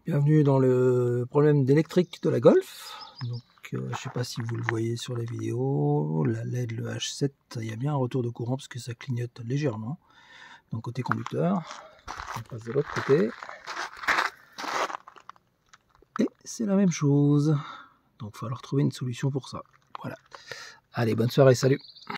Bienvenue dans le problème d'électrique de la Golf. Donc, je ne sais pas si vous le voyez sur la vidéo, la LED, le H7, il y a bien un retour de courant parce que ça clignote légèrement. Donc côté conducteur, on passe de l'autre côté. Et c'est la même chose. Donc il va falloir trouver une solution pour ça. Voilà. Allez, bonne soirée, salut!